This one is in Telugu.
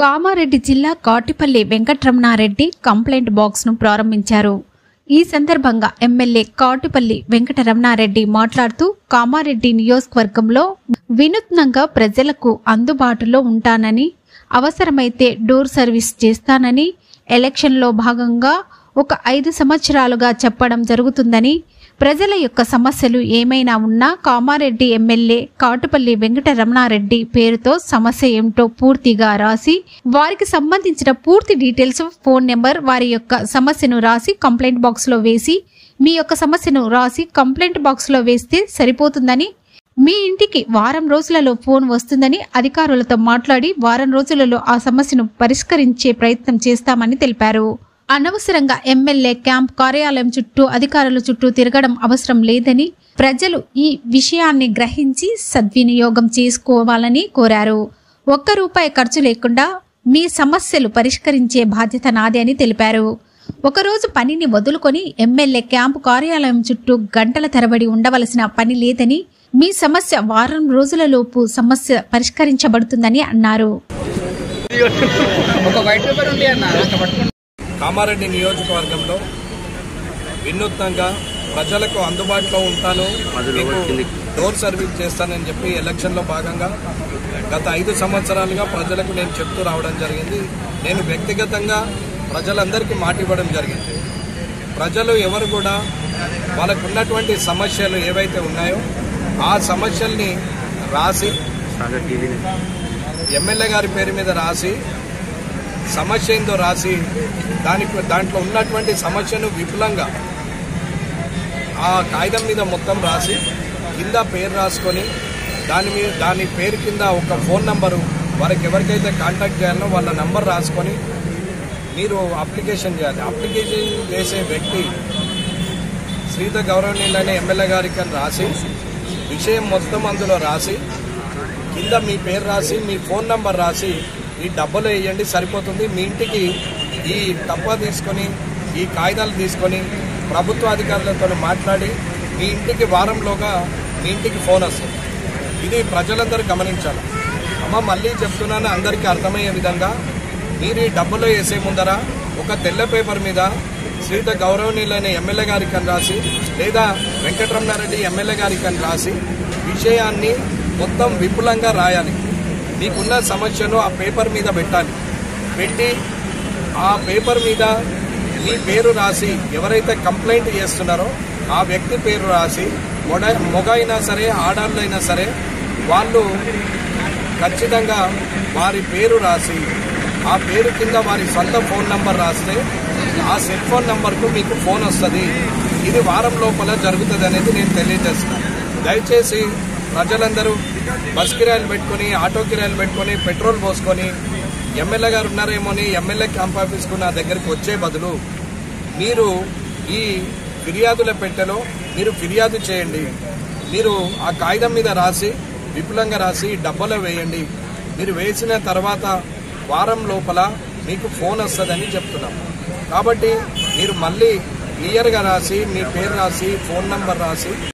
కామారెడ్డి జిల్లా కాటిపల్లి వెంకటరమణారెడ్డి కంప్లైంట్ బాక్స్ ను ప్రారంభించారు. ఈ సందర్భంగా ఎమ్మెల్యే కాటిపల్లి వెంకటరమణారెడ్డి మాట్లాడుతూ కామారెడ్డి నియోజకవర్గంలో వినూత్నంగా ప్రజలకు అందుబాటులో ఉంటానని, అవసరమైతే డోర్ సర్వీస్ చేస్తానని, ఎలక్షన్లో భాగంగా ఒక 5 సంవత్సరాలుగా చెప్పడం జరుగుతుందని, ప్రజల యొక్క సమస్యలు ఏమైనా ఉన్నా కామారెడ్డి ఎమ్మెల్యే కాటుపల్లి వెంకటరమణారెడ్డి పేరుతో సమస్య ఏమిటో పూర్తిగా రాసి వారికి సంబంధించిన పూర్తి డీటెయిల్స్, ఫోన్ నెంబర్, వారి యొక్క సమస్యను రాసి కంప్లైంట్ బాక్స్ లో వేసి మీ యొక్క సమస్యను రాసి కంప్లైంట్ బాక్స్ లో వేస్తే సరిపోతుందని, మీ ఇంటికి వారం రోజులలో ఫోన్ వస్తుందని అధికారులతో మాట్లాడి వారం రోజులలో ఆ సమస్యను పరిష్కరించే ప్రయత్నం చేస్తామని తెలిపారు. అనవసరంగా ఎమ్మెల్యే క్యాంప్ కార్యాలయం చుట్టూ అధికారుల చుట్టూ తిరగడం అవసరం లేదని, ప్రజలు ఈ విషయాన్ని గ్రహించి సద్వినియోగం చేసుకోవాలని కోరారు. ₹1 ఖర్చు లేకుండా మీ సమస్యలు పరిష్కరించే బాధ్యత నాదే అని తెలిపారు. ఒకరోజు పనిని వదులుకొని ఎమ్మెల్యే క్యాంపు కార్యాలయం చుట్టూ గంటల తరబడి ఉండవలసిన పని లేదని, మీ సమస్య వారం రోజులలోపు సమస్య పరిష్కరించబడుతుందని అన్నారు. కామారెడ్డి నియోజకవర్గంలో వినూత్నంగా ప్రజలకు అందుబాటులో ఉంటాను, మీకు డోర్ సర్వీస్ చేస్తానని చెప్పి ఎలక్షన్లో భాగంగా గత 5 సంవత్సరాలుగా ప్రజలకు నేను చెప్తూ రావడం జరిగింది. నేను వ్యక్తిగతంగా ప్రజలందరికీ మాట ఇవ్వడం జరిగింది. ప్రజలు ఎవరు కూడా వాళ్ళకు ఉన్నటువంటి సమస్యలు ఏవైతే ఉన్నాయో ఆ సమస్యల్ని రాసి ఎమ్మెల్యే గారి పేరు మీద రాసి సమస్య ఏందో రాసి దాంట్లో ఉన్నటువంటి సమస్యను విపులంగా ఆ కాగితం మీద మొత్తం రాసి కింద పేరు రాసుకొని దాని పేరు కింద ఒక ఫోన్ నంబరు వారికి ఎవరికైతే కాంటాక్ట్ చేయాలో వాళ్ళ నంబర్ రాసుకొని మీరు అప్లికేషన్ చేయాలి. అప్లికేషన్ చేసే వ్యక్తి శ్రీత గౌరవనీయులైన ఎమ్మెల్యే గారికి అని రాసి విషయం మొత్తం అందులో రాసి కింద మీ పేరు రాసి మీ ఫోన్ నంబర్ రాసి ఈ డబ్బులు వేయండి సరిపోతుంది. మీ ఇంటికి ఈ డబ్బా తీసుకొని ఈ కాగితాలు తీసుకొని ప్రభుత్వ అధికారులతో మాట్లాడి మీ ఇంటికి వారంలోగా మీ ఇంటికి ఫోన్ వస్తుంది. ఇది ప్రజలందరూ గమనించాలి. అమ్మ మళ్ళీ చెప్తున్నాను అందరికీ అర్థమయ్యే విధంగా, మీరు ఈ డబ్బులో వేసే ముందర ఒక తెల్ల పేపర్ మీద శ్రీత గౌరవనీయులైన ఎమ్మెల్యే గారికి అని రాసి లేదా వెంకటరమణారెడ్డి ఎమ్మెల్యే గారికి అని రాసి విషయాన్ని మొత్తం విపులంగా రాయాలి. మీకున్న సమస్యను ఆ పేపర్ మీద పెట్టాలి. పెట్టి ఆ పేపర్ మీద మీ పేరు రాసి ఎవరైతే కంప్లైంట్ చేస్తున్నారో ఆ వ్యక్తి పేరు రాసి మగ అయినా సరే ఆడాళ్ళైనా సరే వాళ్ళు ఖచ్చితంగా వారి పేరు రాసి ఆ పేరు కింద వారి సొంత ఫోన్ నంబర్ రాస్తే ఆ సెల్ ఫోన్ నంబర్కు మీకు ఫోన్ వస్తుంది. ఇది వారం లోపల జరుగుతుంది అనేది నేను తెలియజేస్తున్నాను. దయచేసి ప్రజలందరూ బస్ కిరాయిలు పెట్టుకుని ఆటో కిరాయిలు పెట్టుకుని పెట్రోల్ పోసుకొని ఎమ్మెల్యే గారు ఉన్నారేమోని ఎమ్మెల్యే క్యాంప్ ఆఫీస్కు నా దగ్గరికి వచ్చే బదులు మీరు ఈ ఫిర్యాదుల పెట్టెలో మీరు ఫిర్యాదు చేయండి. మీరు ఆ కాగితం మీద రాసి విపులంగా రాసి డబ్బలో వేయండి. మీరు వేసిన తర్వాత వారం లోపల మీకు ఫోన్ వస్తుందని చెప్తున్నాం. కాబట్టి మీరు మళ్ళీ క్లియర్గా రాసి మీ పేరు రాసి ఫోన్ నంబర్ రాసి